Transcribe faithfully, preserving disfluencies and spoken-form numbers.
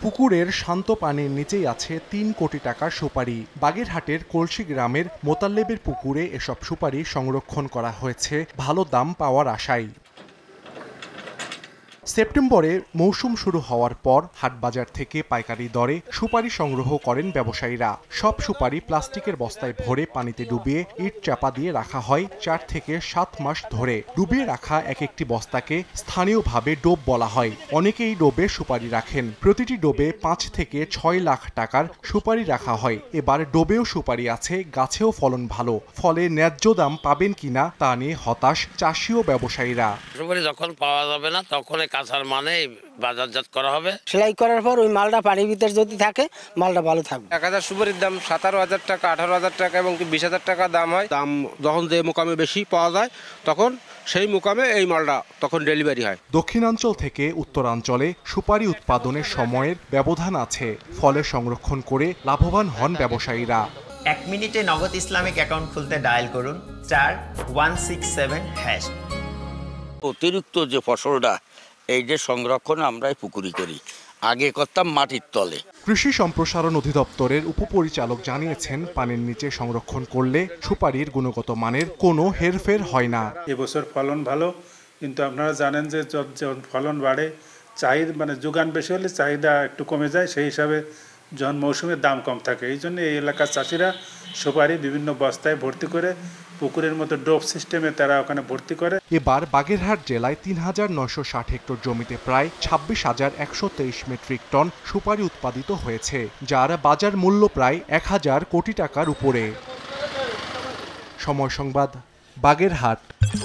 পুকুরের শান্ত পানির নিচেই আছে তিন কোটি টাকার সুপারি। বাগেরহাটের কলসি গ্রামের মোতাল্লেবের পুকুরে এসব সুপারি সংরক্ষণ করা হয়েছে ভালো দাম পাওয়ার আশায়। সেপ্টেম্বরে মৌসুম শুরু হওয়ার পর হাটবাজার থেকে পাইকারি দরে সুপারি সংগ্রহ করেন ব্যবসায়ীরা। সব সুপারি প্লাস্টিকের বস্তায় ভরে পানিতে ডুবিয়ে ইট চাপা দিয়ে রাখা হয় চার থেকে সাত মাস ধরে। ডুবিয়ে রাখা এক একটি বস্তাকে স্থানীয়ভাবে ডোব বলা হয়। অনেকেই ডোবে সুপারি রাখেন। প্রতিটি ডোবে পাঁচ থেকে ছয় লাখ টাকার সুপারি রাখা হয়। এবার ডোবেও সুপারি আছে, গাছেও ফলন ভালো। ফলে ন্যায্য দাম পাবেন কিনা তা নিয়ে হতাশ চাষি ও ব্যবসায়ীরা। সুপারি যখন পাওয়া যাবে না তখন কাঁচার মানে বাজারজাত করা হবে। সেলাই করার পর ওই মালটা পানির ভিতরে যদি থাকে মালটা ভালো থাকবে। এক হাজার সুপারির দাম সতেরো হাজার টাকা, আঠারো হাজার টাকা এবং বিশ হাজার টাকা দাম হয়। দাম যখন যে মোকামে বেশি পাওয়া যায় তখন সেই মোকামে এই মালটা তখন ডেলিভারি হয়। দক্ষিণাঞ্চল থেকে উত্তরাঞ্চলে সুপারি উৎপাদনের সময়ের ব্যবধান আছে, ফলে সংরক্ষণ করে লাভবান হন ব্যবসায়ীরা। এক মিনিটে নগদ ইসলামিক অ্যাকাউন্ট খুলতে ডায়াল করুন চার ওয়ান সিক্স সেভেন হ্যাশ। অতিরিক্ত যে ফসলটা এই যে সংরক্ষণ আমরাই পুকুরি করি, আগে করতাম মাটির তলে। কৃষি সম্প্রসারণ অধিদপ্তরের উপপরিচালক জানিয়েছেন, পানির নিচে সংরক্ষণ করলে সুপারির গুণগত মানের কোনো হেরফের হয় না। এবছর ফলন ভালো, কিন্তু আপনারা জানেন যে যখন ফলন বাড়ে চাহিদা মানে যোগান বেশি হলে চাহিদা একটু কমে যায়। সেই হিসাবে যখন মৌসুমের দাম কম থাকে, এই জন্য এই এলাকার চাষিরা সুপারি বিভিন্ন বস্তায় ভর্তি করে পুকুরের মতো ডোপ সিস্টেমে তারা ওখানে ভর্তি করে। এবার বাগেরহাট জেলায় তিন হাজার নয়শো ষাট হেক্টর জমিতে প্রায় ছাব্বিশ হাজার একশো তেইশ মেট্রিক টন সুপারি উৎপাদিত হয়েছে, যার বাজার মূল্য প্রায় এক হাজার কোটি টাকার উপরে। সময় সংবাদ, বাগেরহাট।